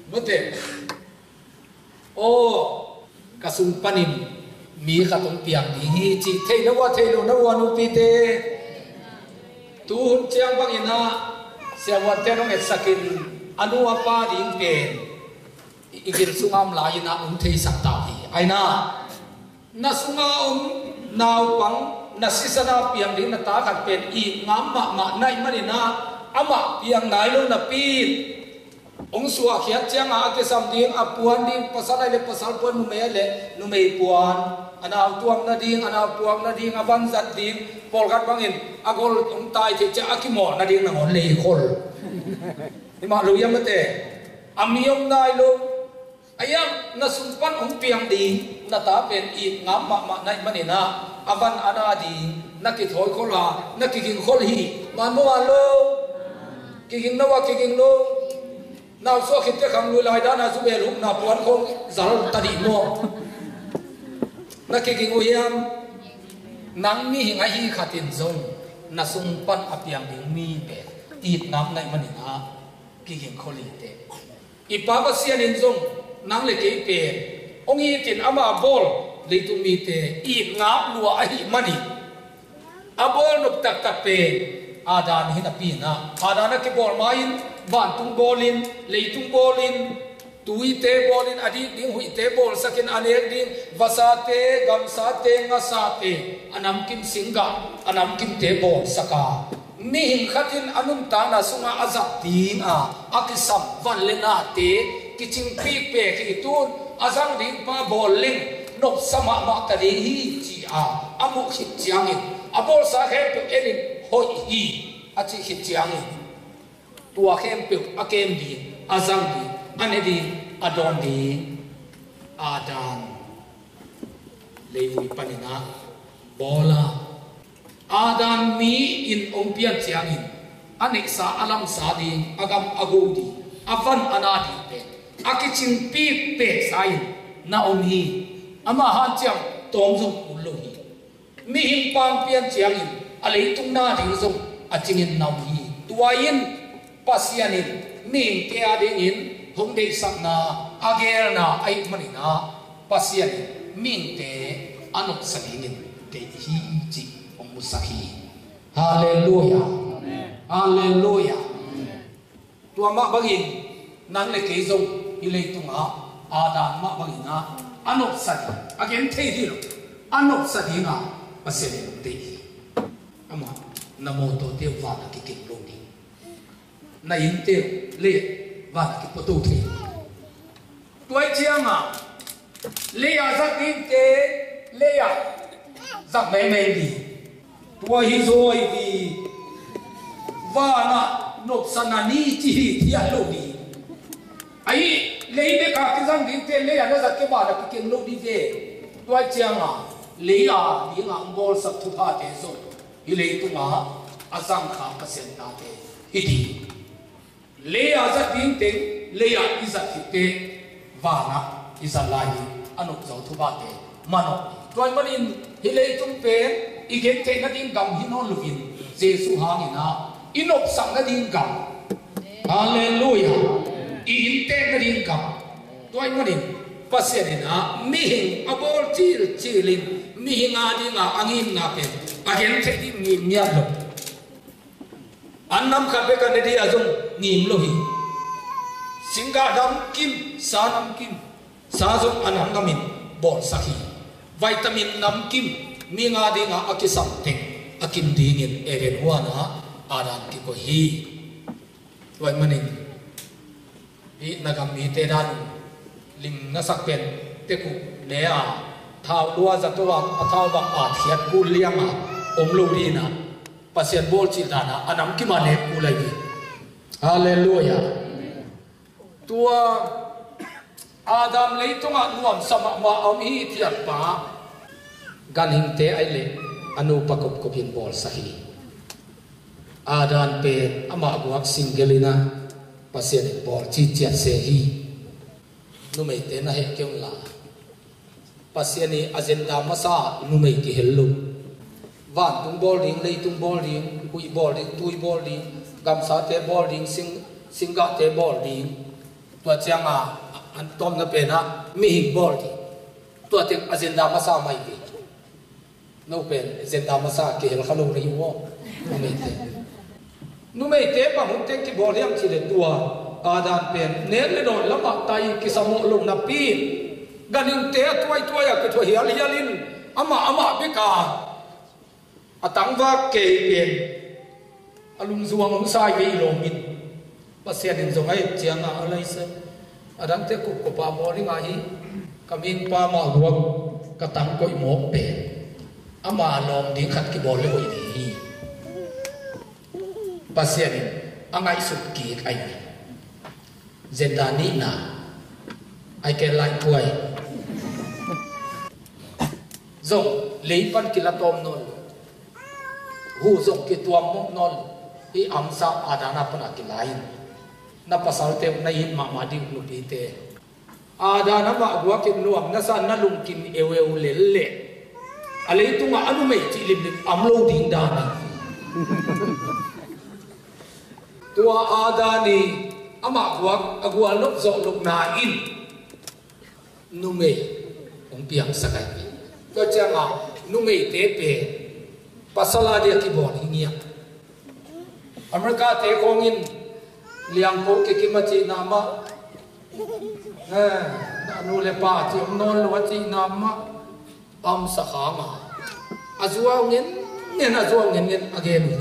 mute o kasung panin mi khatong piang di hi chi thei na wa nu pi te tu hun chiang bang ina sia wan te nong et sakin anu apa ding pen igir sungam la ina thei sak ta hi aina na sunga naw pang na sisana piang ding na ta khat pen I ngam ma nai manina ama piang nai lo na pin ong suwa khiat chiang a ke sam ding apuan ding pasal le pasal pon nu me le nu me puan ana tuam na ding ana puam na ding aban zat ding pol gat bangin agol ong tai che cha akimo na ding na ngon le khol ni ma lu yam te amiom nai lo ayam na sumpan ong piang ding na ta pen I ngam ma nai manina aban ana ding na ki thoi khola na ki king khol hi man mo lo ki king na wa ki king lo nào số khi tiếc hàng người lại đã là giúp bè lúc nào buồn không giáo ta đi mua na cái ngôi em nắng mi hình ai hi khát tiền zong na sung pan apiang ding mi bè ít nam này mà nè cái khô lì tệ ít ba bác sĩ nên zong nắng lấy cái bè ông ít tiền ama bol lấy tụi mi tệ ít ngáp lúa ai mà nè abol nộp tắc tắc bè adan hin api na adan ke bol main van tung bolin leitung bolin tuite bolin adi ding huite bol sakin anek ding vasate gamsate ngasate anam kim singa anam kim te bol saka mi hin khatin anum ta na sunga azak ting a akisam van lena te kiching pik pe ki tun azang ding pa bol ling nok sama ma ta ding hi chi a amuk hit chiang in abol sa he pe erin hoi hi achi hit chiang tua khem pe akem di azang di ane di adon di adan lewi panina bola adan mi in ompian chiang in ane sa alam sa di agam agudi avan anadi pe akichin pi pe sai na om hi ama han chiang tom zum ulo hi mi him pang pian chiang in alei tung na ding zum achingin nam hi tuain pasianin ming te ading in hongdei sakna agel na ai manina pasianin ming te anok sakingin te hi chi omusaki hallelujah hallelujah tua ma bagin nang le ke zong ilei tunga adan ma bagina anok saki again te hi lo anok sakina pasianin te ama namo to te wa na ki king lo ni na in te le wa na ki poto the tuai chiang a le ya zak tin te le ya zak mai mai di tuai hi zoi di wa na nop sanani chi thia lo di ai le be ka ki zang din te le ya na zak ke ba na ki king lo di te tuai chiang a le ya di nga ngol sak thu tha te zo ilei tunga azang kha pasien ta te hidi le azat ding te le ya izat te wana izalai anuk zo thu ba te mano toy manin hilei tung pe igen te na ding gam hinon luvin jesu hangina inop sang na ding gam hallelujah in te na ding gam toy manin pasien na mi hing abol chilin mi hinga dinga angin na pe again take the ngim nya lo annam kha be ka ne dia jong ngim lo hi singa dam kim sa nam kim sa jong anam ngamin bol sakhi vitamin nam kim mi nga dinga akisam teng akim dingin eren wana aran ki ko hi wai manin hi nagam mi te dan ling na sak pen te ku le a thao lua za to wa thao ba a thiat ku liang a om lo di na pasien bol chi dana anam ki ma ne ku lai bi hallelujah tua adam lei tonga nuam sama ma om hi thiat pa ganing te ai le anu pakop kopin bol sahi adan pe ama guak singelina pasien bol chi chia se hi nu mai te na he kyong la pasiani agenda masa nu mai ki hello van tung bol ding lei tung bol ding hui bol ding tui bol ding gam sa te bol ding singa te bol ding tua chiang an tom na pe na mi hing bol ti tua ting agenda masa mai ti no pen agenda masa ke hel khalu ri wo nu mei te pa hum te ki bol yam chi le tua adan pen ne le no lama tai ki samo lu na pi ganin te tuai ya ke thoi hialin ama beka atangwa ke pen alung zuang sai ve lo min pasien in zong ai chiang alai se adang te ku ko pa mo ri nga hi kamin pa ma ruak ka tang ko mo pe ama lom ding khat ki bol le hoi ni pasien angai suk ki ai zendani na ai ke lai tuai zong leipan ki la tom non hu zong ki tuam mo non hi amsa adana pana ki lain na pasal te na yin ma di nu pi te adana ma gwa ki nuam na sa na lung kin ewe le le alei tu ma anu mei chi lim amlo ding da ni tua adani ama gwa agwa lok zo lok na in nu mei ong piang sakai to changa nu mei te pe pasala dia ki bon hingia Amerika te kongin liang ko ke kimachi nama na nu le pa chi non lo chi nama am sakhama azua ngen azua ngen again ni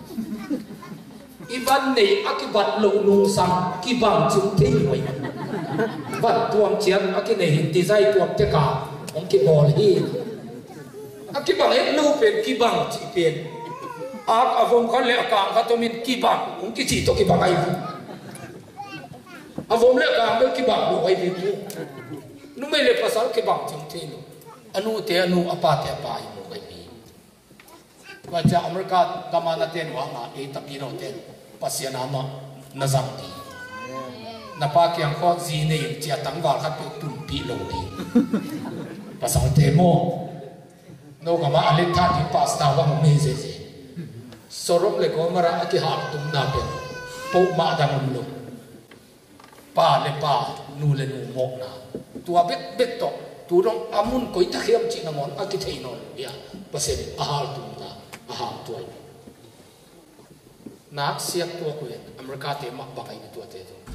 iban nei akibat lo nung sang ki bang chung te loi bat tuam chian akine hin design tuam te ka ong ki bol hi akibang et no pen ki bang chi pen ak avong khan le ka ka to min ki bang ong ki chi to ki bang ai avong le ka be ki bang lo ai bi nu me le pasal ki bang chung te no anu te anu apa te apa ai mo ai bi wa cha Amerika gamana ten wa nga e tapiro ten pasiana ma nazam ti na pa kyang kho ji ne chia tang wa khat tu tun pi lo ni pasal te mo no kama alit tha di pasta wa me se sorok le ko mara aki ha tum na pe po ma dang lo pa le pa nu le nu mo na tua bet to tu dong amun koi ta khiam chi na mon aki thei non ya pasen a hal tum na a ha tuai nak siak tua ko Amerika te mak bakai ni tua te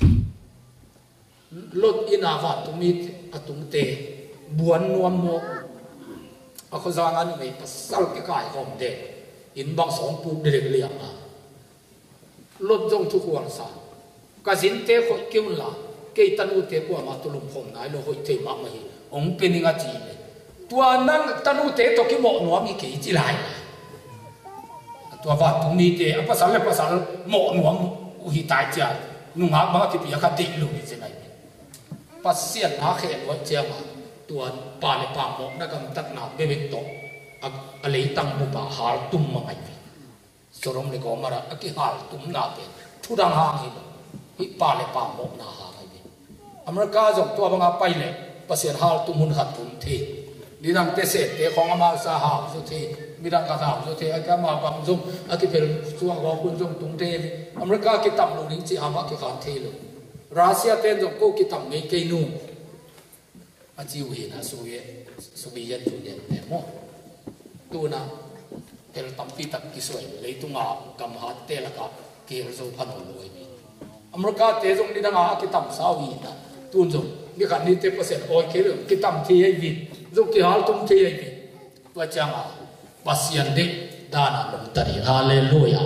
lot ina va tumit atung te buan nuam mo ako zangan may pasal ki kai hom de in bang song pu de liang a lot jong thu kwang sa ka jin te kho kyun la ke tanu te ko ma tu lum khom nai lo hoi te ma mai ong peninga chi le tua nang tanu te to ki mo nuam i ke chi lai tua va tu mi te apa sal le pasal mo nuam u hi tai cha nu nga ma ki pi ka ti lu ni se nai pasien na khe lo che maตัวปาเลปามอกนักตักนาเบเบตโตอะไรตั้งมุบาหาตุ่มมาไงสรมเลยก็มาระกิหาตุ่มนาเปทุดังหางฮิปาเลปามอกนาหางไงอเมริกาจงตัวบังอาไปเลยภาษาหาตุ่มหุนหัดตุ่มเทนี่ดังเตเสเตของอามาสาหาสุเทมีดังกระถางสุเทอาจจะมาบังจงอากิเป็นส่วนของคุณจงตุ่มเทอเมริกากิตัมลุงจีอามากิขานเทลรัสเซียเต้นจงก็กิตัมเมเกนูอาจิวเห็นสุเวียนจุดเด่นแต่โมตัวน่ะเฮลตัมปีตักกิสวยเลยตุงากำหัดเตละกับเกลโซพันหัวเลยมีอเมริกาเตจงนี่ดังอากิตัมสาวีนะตุนจงนี่ขันนี่เตเปอร์เซ็นต์โอ้ยเคลกิตัมที่ไอ้วินจงกิฮาลตุมที่ไอ้วินตัวจังปัสยันเด็กดานาลมตรีฮาเลลูยา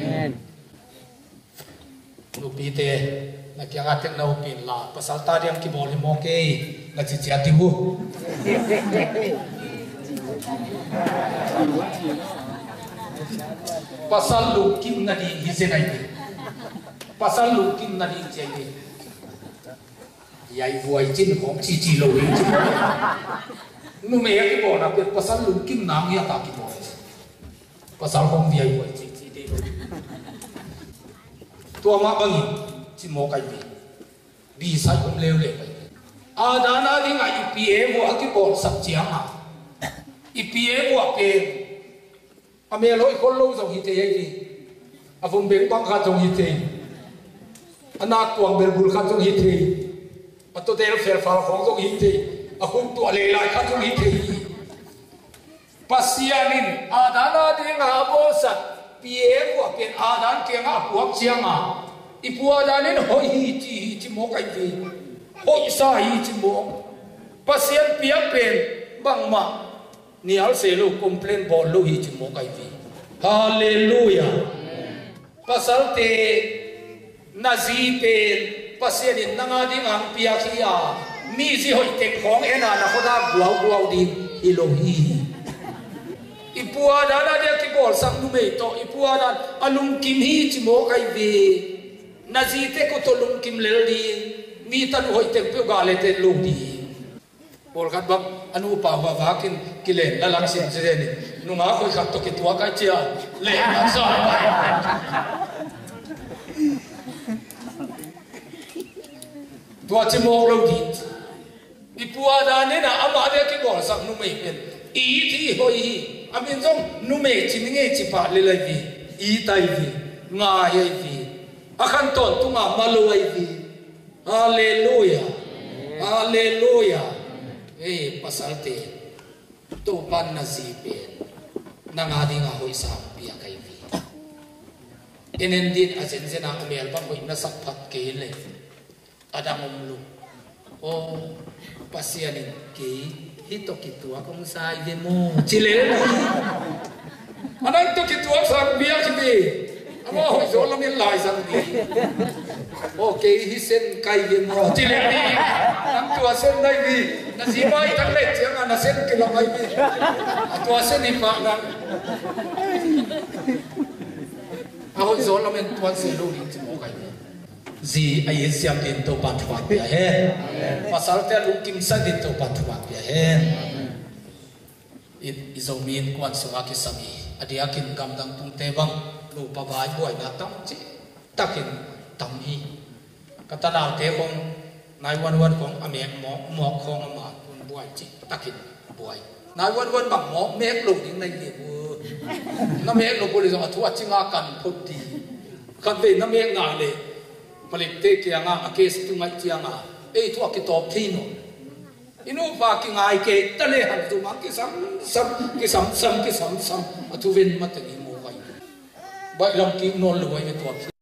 ลูกปีเตนักยังอาเทนเราปีนลาภาษาตาเรียมกีบอลโมเกย์นักจิตใจติวภาษาลูกกินนาดีฮิเซนัยภาษาลูกกินนาดีเจย์ยายวัวจินของจีโลวิจินุ่มเอ๋กีบอลนะเป็นภาษาลูกกินน้ำยาตากีบอลภาษาของยายวัวจีเดียวตัวมาบังจิโมกายบีใส่ผมเร็วเลยอาดานาดิงอีพีเอวัวกีบอลสักเจียงอ่ะอีพีเอวัวเกย์อเมริกาคนรู้จงฮิตเย่ดีอาฟุมเบงบังคัดจงฮิตเย่อนาคตวงเบลบุลคัดจงฮิตเย่ tôi thấy nó phèn phao không giống hình thì không tua lệ lại khác giống hình thì pasianin adana đi ngã vô sat pie của bên adan kia ngã buộc chiang à ipua danin hoi hi chi mo cái gì hoi sa hi chi mo pasian pia pen bang ma nial se lu complain bol lu hi chi mo cái gì hallelujah pasal te nazi pen pasianin nanga ding ang pia kia mi ji hoi tek khong ena na khoda buau din ilohi ipua dana dia ki bol sang nu me to ipua dan alum kim hi chi mo kai vi nazi te ko to lum kim lel di mi tan hoi tek pe ga le te lu di bol khat bak anu pa wa vakin kilen la lang sin se ni nu ma khoi khat to ki tua kai chia le na sa tua chi mo lo di ipua dan ne na ama dia ki bol sang nu me pen i thi hoi hi amin jong nu me chi nge chi pa le lai vi i tai vi nga ye vi akhan ton tu nga malu ai vi hallelujah hallelujah pasal te to pan na si pe na nga di nga hoi sa pia kai vi enen din asen sena amel ba ko na sak phat ke le adang lu o pasianin ke hito kitua kung sa ide mo chile anang to kitua sa biya kibi amo ho so lam yin lai sang di okay hi sen kai ide mo chile ni nang tua sen dai bi na si mai tang le chiang na sen ke lam ai bi tua sen ni pa nang ho so lam yin tua se lu ni chi mo kai gì ai siam din to pan thwa pia he pasal te lu kim sa din to pan thwa pia he izomin kwan sunga ki sami adia kin gam dang tung te bang lu pa bai boy na tam chi takin tam hi katana te kong 911 kong ame mo khong ma kun boy chi takin boy 911 bang mo mek lu ding nai ni bu na mek lu police athua chinga kan phut di kan ve na mek nga le malik te kia nga a case tu ngai tia nga thu ki top thino inu ba ki ngai ke tale han tu ma ki sam atu ven mat ni mo vai bai lam ki non lo ai me top